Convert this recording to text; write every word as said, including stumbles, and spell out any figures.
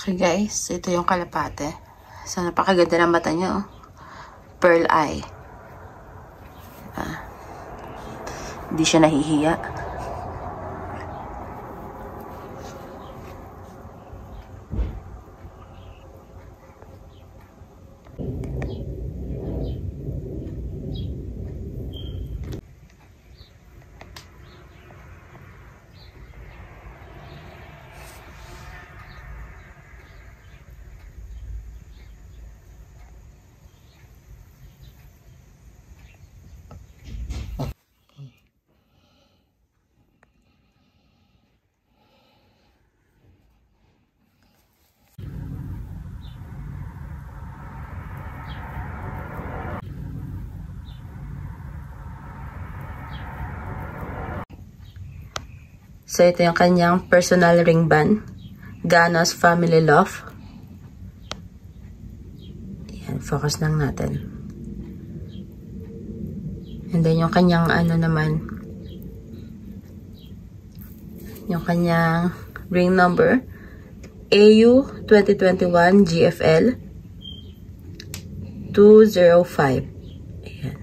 Okay guys, ito yung kalapate. So, napakaganda ng mata niya, oh. Pearl eye. Ah, hindi siya nahihiya. So, ito yung kanyang personal ring band. Ganos Family Love. Yan, focus lang natin. And then, yung kanyang ano naman, yung kanyang ring number, A U twenty twenty-one G F L two zero five. Ayan.